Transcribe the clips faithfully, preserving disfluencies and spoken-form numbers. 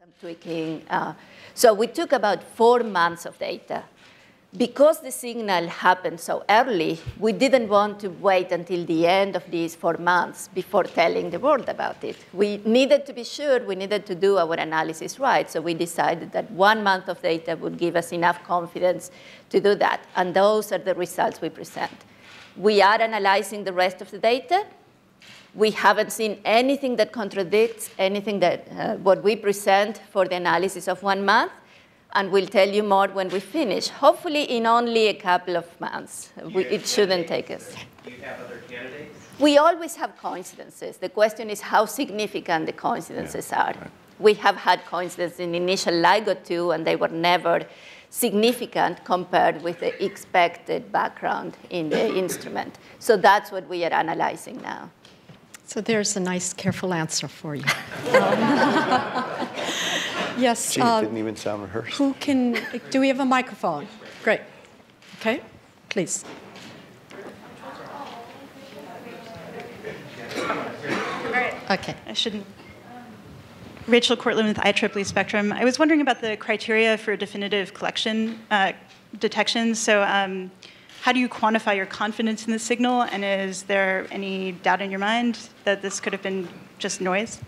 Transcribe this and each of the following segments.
tweaking. Uh, so we took about four months of data. Because the signal happened so early, we didn't want to wait until the end of these four months before telling the world about it. We needed to be sure, we needed to do our analysis right, so we decided that one month of data would give us enough confidence to do that, and those are the results we present. We are analyzing the rest of the data. We haven't seen anything that contradicts anything that uh, what we present for the analysis of one month. And we'll tell you more when we finish, hopefully in only a couple of months. We, it shouldn't take us. Do you have other candidates? We always have coincidences. The question is how significant the coincidences yeah. are. Right. We have had coincidences in initial LIGO too, and they were never significant compared with the expected background in the instrument. So that's what we are analyzing now. So there's a nice, careful answer for you. um, yes. Gee, it uh, didn't even sound rehearsed. Who can, do we have a microphone? Great. Okay, please. All right. Okay. I shouldn't. Rachel Cortland with I triple E Spectrum. I was wondering about the criteria for definitive collection uh, detection. So um, how do you quantify your confidence in the signal? And is there any doubt in your mind that this could have been just noise?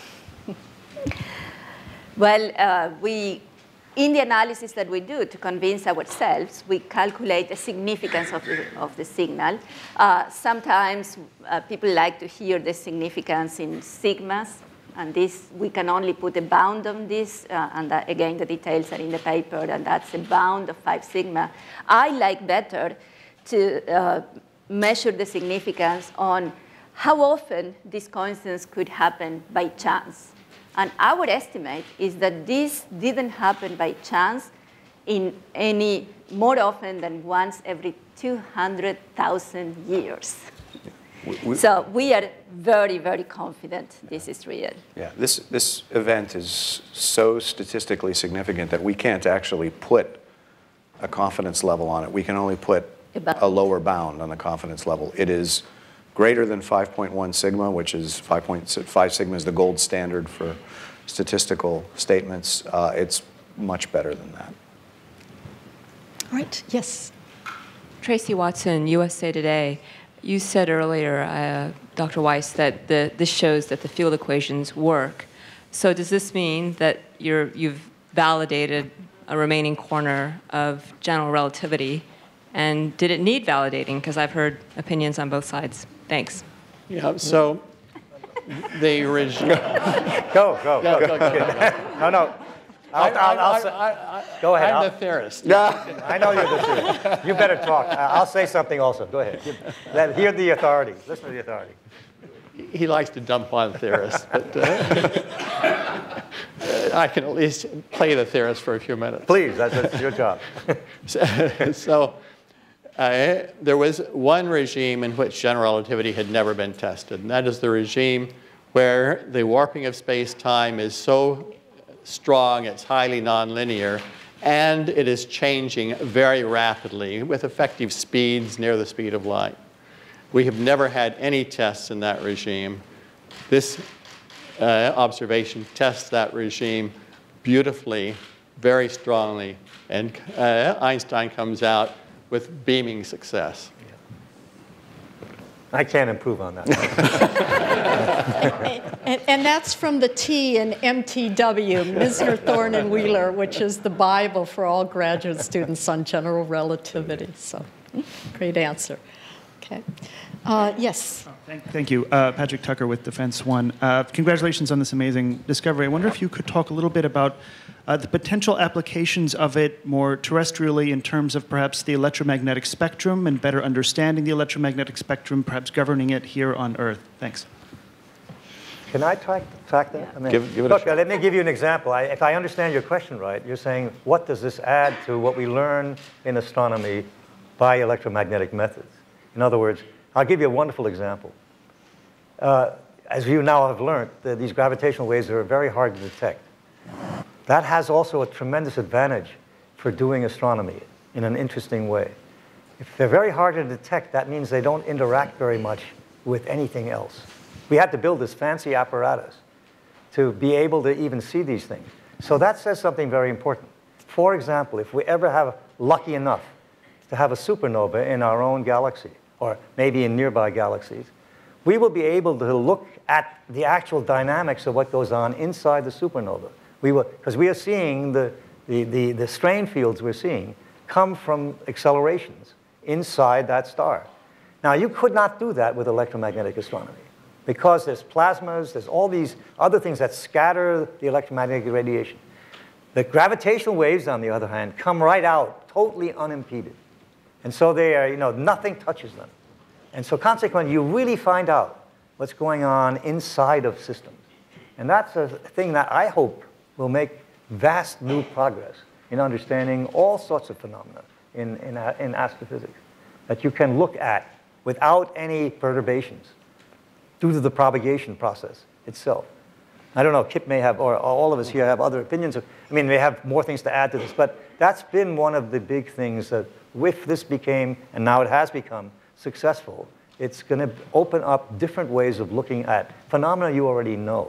Well, uh, we, in the analysis that we do to convince ourselves, we calculate the significance of the, of the signal. Uh, sometimes uh, people like to hear the significance in sigmas. And this, we can only put a bound on this. Uh, and that, again, the details are in the paper. And that's a bound of five sigma. I like better to uh, measure the significance on how often this coincidence could happen by chance. And our estimate is that this didn't happen by chance in any more often than once every two hundred thousand years. We, we, so we are very, very confident this is real. Yeah, this, this event is so statistically significant that we can't actually put a confidence level on it. We can only put a lower bound on the confidence level. It is greater than five point one sigma, which is five point five sigma is the gold standard for statistical statements. Uh, it's much better than that. All right, yes. Tracy Watson, U S A Today. You said earlier, uh, Doctor Weiss, that the, this shows that the field equations work. So does this mean that you're, you've validated a remaining corner of general relativity? And did it need validating? Because I've heard opinions on both sides. Thanks. Yeah, so the regime... Go, go, go. go, go, go, go. No, no. I'll, I'll, I'll, I, I, I, go ahead. I'm I'll, the theorist. Yeah. I know you're the theorist. You better talk. I'll say something also. Go ahead. Let, hear the authority. Listen to the authority. He likes to dump on theorists, but uh, I can at least play the theorist for a few minutes. Please, that's, that's your job. so so uh, there was one regime in which general relativity had never been tested, and that is the regime where the warping of space-time is so strong, it's highly nonlinear, and it is changing very rapidly with effective speeds near the speed of light. We have never had any tests in that regime. This uh, observation tests that regime beautifully, very strongly, and uh, Einstein comes out with beaming success. I can't improve on that. and, and, and that's from the T in M T W, Misner, Thorne, and Wheeler, which is the Bible for all graduate students on general relativity. So, great answer. Okay. Uh, yes. Oh, thank, thank you. Uh, Patrick Tucker with Defense One. Uh, congratulations on this amazing discovery. I wonder if you could talk a little bit about uh, the potential applications of it more terrestrially in terms of perhaps the electromagnetic spectrum and better understanding the electromagnetic spectrum, perhaps governing it here on Earth. Thanks. Can I track, track that? I mean, give, give it look, a shot. Let me give you an example. I, if I understand your question right, you're saying, what does this add to what we learn in astronomy by electromagnetic methods? In other words, I'll give you a wonderful example. Uh, as you now have learned, the, these gravitational waves are very hard to detect. That has also a tremendous advantage for doing astronomy in an interesting way. If they're very hard to detect, that means they don't interact very much with anything else. We had to build this fancy apparatus to be able to even see these things. So that says something very important. For example, if we ever have lucky enough to have a supernova in our own galaxy, or maybe in nearby galaxies, we will be able to look at the actual dynamics of what goes on inside the supernova. We will, because we are seeing the, the, the, the strain fields we're seeing come from accelerations inside that star. Now, you could not do that with electromagnetic astronomy because there's plasmas, there's all these other things that scatter the electromagnetic radiation. The gravitational waves, on the other hand, come right out totally unimpeded. And so they are, you know, nothing touches them. And so consequently, you really find out what's going on inside of systems. And that's a thing that I hope will make vast new progress in understanding all sorts of phenomena in, in, in astrophysics that you can look at without any perturbations due to the propagation process itself. I don't know, Kip may have, or all of us here have other opinions. I mean, we have more things to add to this, but that's been one of the big things that if this became, and now it has become, successful, it's going to open up different ways of looking at phenomena you already know.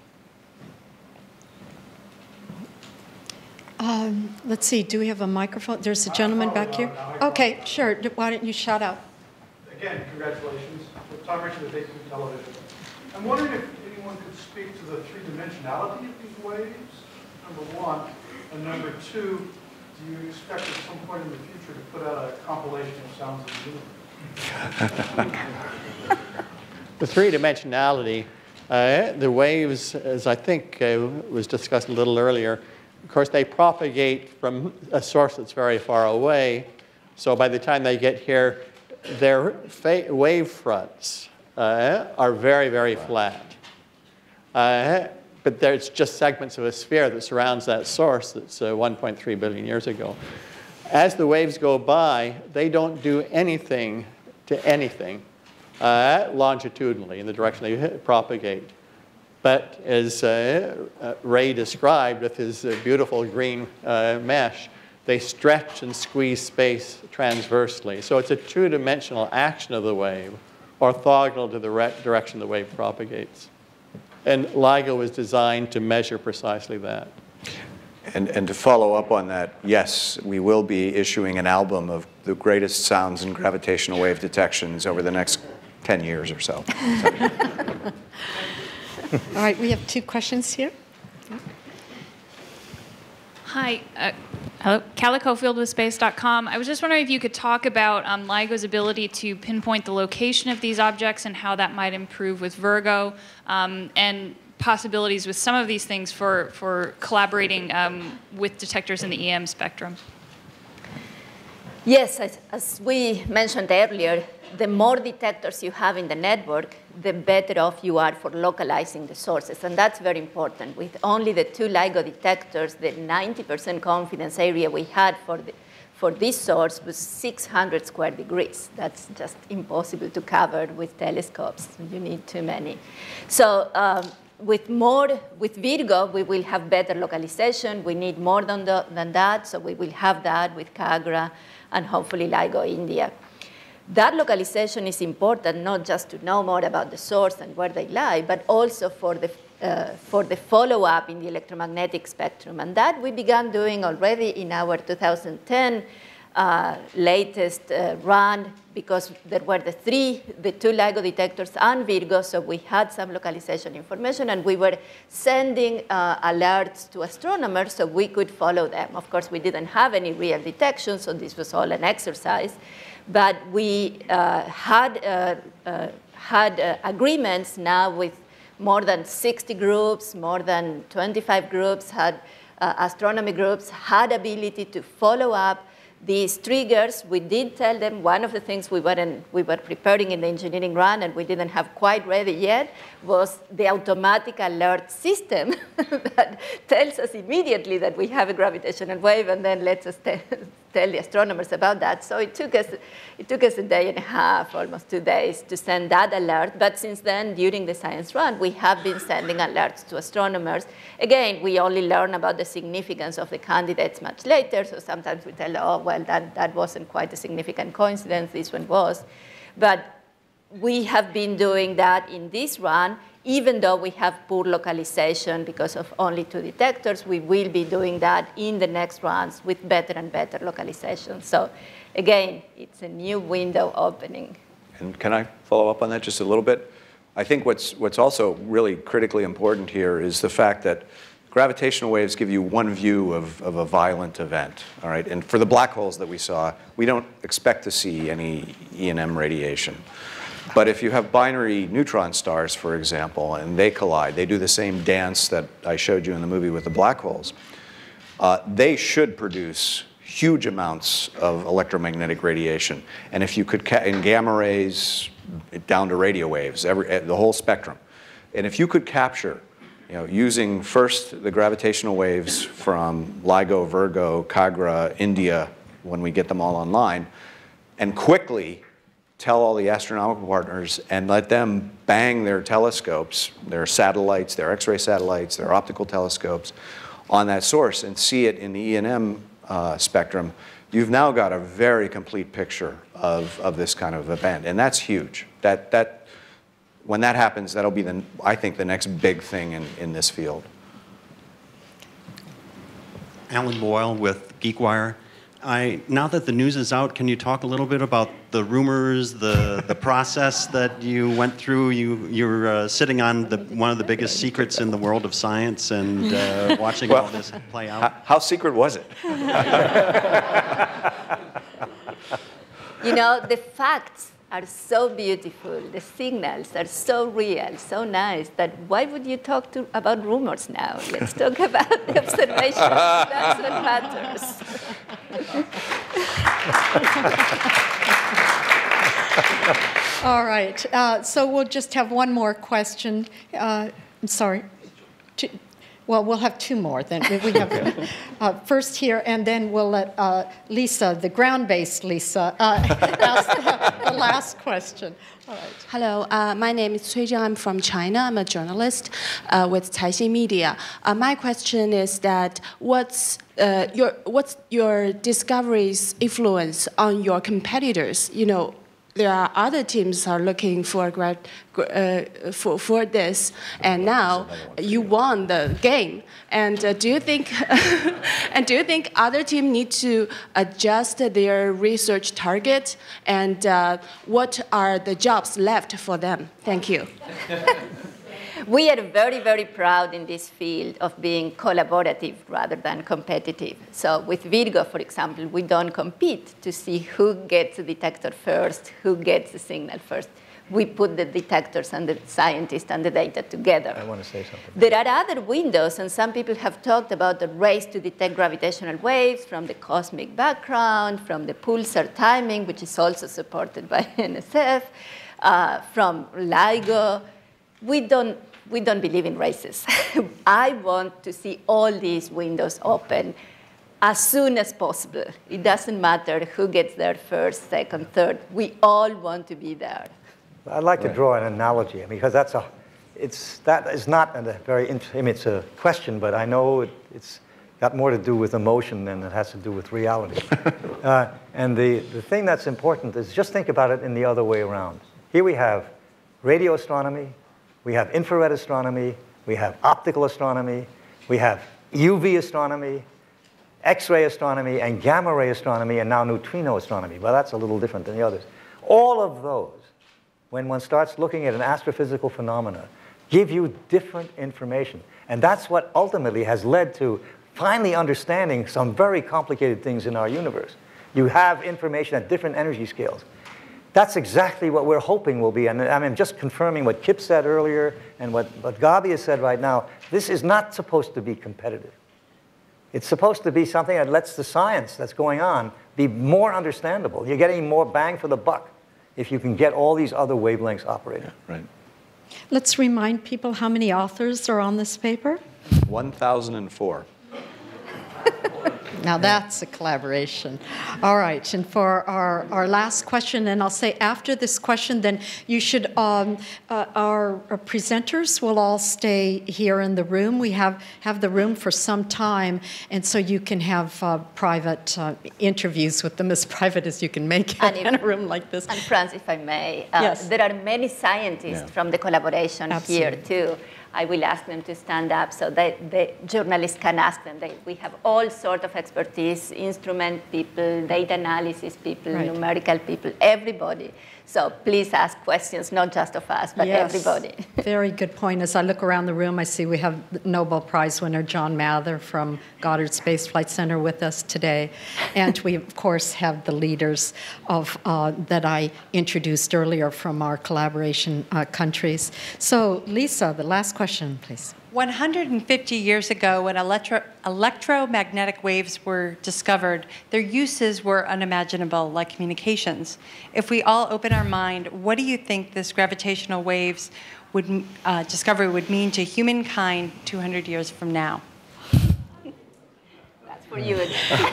Um, let's see, do we have a microphone? There's a gentleman back here. Okay, sure. Why don't you shout out? Again, congratulations. Tom Richard with Basic Television. I'm wondering if anyone could speak to the three-dimensionality of these waves, number one. And number two, do you expect at some point in the future to put out a compilation of sounds of the universe? The three-dimensionality, uh, the waves, as I think uh, was discussed a little earlier, of course, they propagate from a source that's very far away. So by the time they get here, their wave fronts uh, are very, very flat. Uh, but there's just segments of a sphere that surrounds that source that's uh, one point three billion years ago. As the waves go by, they don't do anything to anything uh, longitudinally in the direction they propagate. But as uh, uh, Ray described with his uh, beautiful green uh, mesh, they stretch and squeeze space transversely. So it's a two-dimensional action of the wave, orthogonal to the direction the wave propagates. And LIGO was designed to measure precisely that. And, and to follow up on that, yes, we will be issuing an album of the greatest sounds in gravitational wave detections over the next ten years or so. so. All right, we have two questions here. Hi, uh, hello, Calico Field with Space dot com. I was just wondering if you could talk about um, LIGO's ability to pinpoint the location of these objects and how that might improve with Virgo, um, and possibilities with some of these things for, for collaborating um, with detectors in the E M spectrum. Yes, as, as we mentioned earlier, the more detectors you have in the network, the better off you are for localizing the sources. And that's very important. With only the two LIGO detectors, the ninety percent confidence area we had for, the, for this source was six hundred square degrees. That's just impossible to cover with telescopes. You need too many. So um, with more, with Virgo, we will have better localization. We need more than, the, than that, so we will have that with CAGRA and hopefully LIGO India. That localization is important not just to know more about the source and where they lie, but also for the, uh, for the follow-up in the electromagnetic spectrum. And that we began doing already in our two thousand ten uh, latest uh, run, because there were the three, the two LIGO detectors and Virgo, so we had some localization information, and we were sending uh, alerts to astronomers so we could follow them. Of course, we didn't have any real detection, so this was all an exercise. But we uh, had, uh, uh, had uh, agreements now with more than sixty groups, more than twenty-five groups, had uh, astronomy groups, had ability to follow up these triggers. We did tell them one of the things we, weren't, we were preparing in the engineering run and we didn't have quite ready yet was the automatic alert system that tells us immediately that we have a gravitational wave and then lets us tell the astronomers about that. So it took us, it took us a day and a half, almost two days, to send that alert. But since then, during the science run, we have been sending alerts to astronomers. Again, we only learn about the significance of the candidates much later. So sometimes we tell, oh, well, that, that wasn't quite a significant coincidence. This one was. But we have been doing that in this run. Even though we have poor localization because of only two detectors, we will be doing that in the next runs with better and better localization. So again, it's a new window opening. And can I follow up on that just a little bit? I think what's, what's also really critically important here is the fact that gravitational waves give you one view of, of a violent event, all right? And for the black holes that we saw, we don't expect to see any E and M radiation. But if you have binary neutron stars, for example, and they collide, they do the same dance that I showed you in the movie with the black holes, uh, they should produce huge amounts of electromagnetic radiation. And if you could, ca in gamma rays, down to radio waves, every, the whole spectrum. And if you could capture, you know, using first the gravitational waves from LIGO, Virgo, Kagra, India, when we get them all online, and quickly tell all the astronomical partners and let them bang their telescopes, their satellites, their X-ray satellites, their optical telescopes on that source and see it in the E and M uh, spectrum, you've now got a very complete picture of, of this kind of event. And that's huge. That, that, when that happens, that'll be, the, I think, the next big thing in, in this field. Alan Boyle with GeekWire. I, now that the news is out, can you talk a little bit about the rumors, the, the process that you went through? You, you're uh, sitting on the, one of the biggest secrets in the world of science and uh, watching well, all this play out. How, how secret was it? You know, the facts are so beautiful, the signals are so real, so nice, that why would you talk to, about rumors now? Let's talk about the observations. That's what matters. All right, uh, so we'll just have one more question. Uh, I'm sorry. Two, well, we'll have two more then. We have uh, first here, and then we'll let uh, Lisa, the ground-based Lisa, uh, ask the, the last question. All right. Hello, uh, my name is Cui Zhang. I'm from China. I'm a journalist uh, with Caixin Media. Uh, my question is that what's uh, your what's your discovery's influence on your competitors? You know, there are other teams are looking for uh, for for this, and now you won the game. And uh, do you think and do you think other teams need to adjust their research target? And uh, what are the jobs left for them? Thank you. We are very, very proud in this field of being collaborative rather than competitive. So with Virgo, for example, we don't compete to see who gets the detector first, who gets the signal first. We put the detectors and the scientists and the data together. I want to say something. There are other windows, and some people have talked about the race to detect gravitational waves from the cosmic background, from the pulsar timing, which is also supported by N S F, uh, from LIGO. We don't, we don't believe in races. I want to see all these windows open as soon as possible. It doesn't matter who gets there first, second, third. We all want to be there. I'd like right. to draw an analogy, I mean, because that's a, it's, that is not a very, I mean, it's a question, but I know it, it's got more to do with emotion than it has to do with reality. uh, and the, the thing that's important is just think about it in the other way around. Here we have radio astronomy, we have infrared astronomy, we have optical astronomy, we have U V astronomy, X-ray astronomy, and gamma ray astronomy, and now neutrino astronomy. Well, that's a little different than the others. All of those, when one starts looking at an astrophysical phenomena, give you different information. And that's what ultimately has led to finally understanding some very complicated things in our universe. You have information at different energy scales. That's exactly what we're hoping will be. And I mean, just confirming what Kip said earlier and what, what Gabi has said right now, this is not supposed to be competitive. It's supposed to be something that lets the science that's going on be more understandable. You're getting more bang for the buck if you can get all these other wavelengths operating. Yeah, right. Let's remind people how many authors are on this paper. one thousand four. Now that's a collaboration. All right, and for our, our last question, and I'll say after this question, then you should, um, uh, our, our presenters will all stay here in the room. We have, have the room for some time, and so you can have uh, private uh, interviews with them, as private as you can make it in a room like this. And Franz, if I may, uh, yes. there are many scientists yeah. from the collaboration Absolutely. here too. I will ask them to stand up so that the journalists can ask them. They, we have all sorts of expertise, instrument people, data analysis people, right. numerical people, everybody. So please ask questions, not just of us, but yes. everybody. Very good point. As I look around the room, I see we have Nobel Prize winner John Mather from Goddard Space Flight Center with us today. And we, of course, have the leaders of, uh, that I introduced earlier from our collaboration uh, countries. So, Lisa, the last question, please. one hundred fifty years ago, when electro electromagnetic waves were discovered, their uses were unimaginable, like communications. If we all open our mind, what do you think this gravitational waves would, uh, discovery would mean to humankind two hundred years from now? That's for you.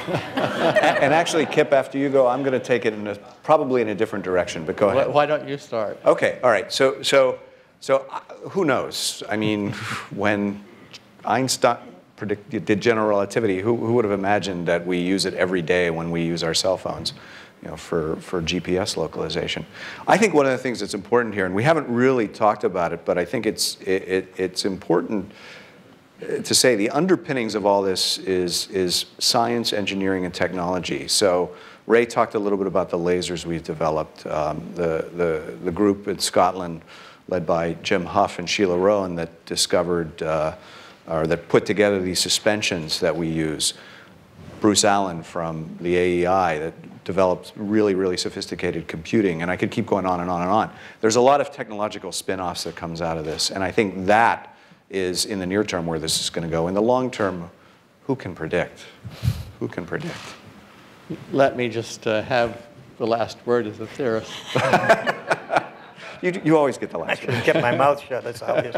And actually, Kip, after you go, I'm going to take it in a, probably in a different direction, but go ahead. Why don't you start? Okay, all right. So, so. So uh, who knows? I mean, when Einstein predicted, did general relativity, who, who would have imagined that we use it every day when we use our cell phones, you know, for, for G P S localization? I think one of the things that's important here, and we haven't really talked about it, but I think it's, it, it, it's important to say the underpinnings of all this is, is science, engineering, and technology. So Ray talked a little bit about the lasers we've developed. Um, the, the, the group in Scotland led by Jim Huff and Sheila Rowan that discovered, uh, or that put together these suspensions that we use. Bruce Allen from the A E I that developed really, really sophisticated computing, and I could keep going on and on and on. There's a lot of technological spin-offs that comes out of this, and I think that is in the near term where this is going to go. In the long term, who can predict? Who can predict? Let me just uh, have the last word as a theorist. You, you always get the last word. I kept my mouth shut, that's obvious.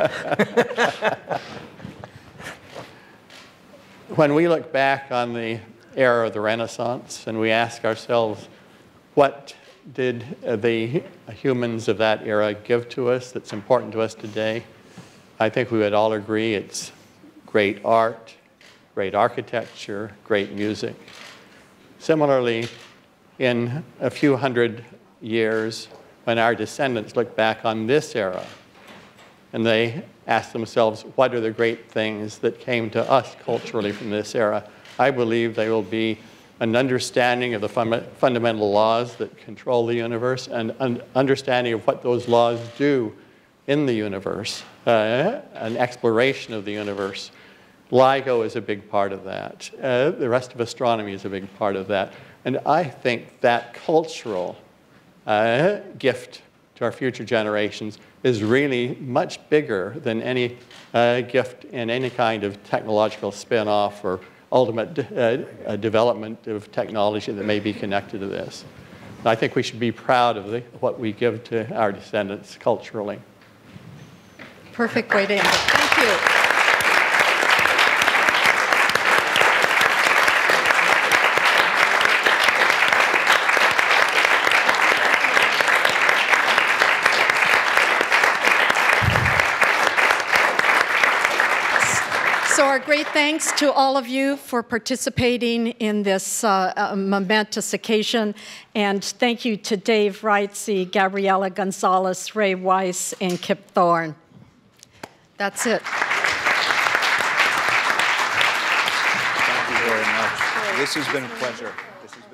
When we look back on the era of the Renaissance and we ask ourselves, what did the humans of that era give to us that's important to us today? I think we would all agree it's great art, great architecture, great music. Similarly, in a few hundred years, when our descendants look back on this era and they ask themselves, what are the great things that came to us culturally from this era? I believe they will be an understanding of the fun fundamental laws that control the universe and an understanding of what those laws do in the universe, uh, an exploration of the universe. LIGO is a big part of that. Uh, the rest of astronomy is a big part of that. And I think that cultural Uh, gift to our future generations is really much bigger than any uh, gift in any kind of technological spin-off or ultimate de uh, development of technology that may be connected to this. I think we should be proud of the, what we give to our descendants culturally. Perfect way to end it. Thank you. So our great thanks to all of you for participating in this uh, uh, momentous occasion. And thank you to Dave Reitze, Gabriela Gonzalez, Ray Weiss, and Kip Thorne. That's it. Thank you very much. This has been a pleasure. This has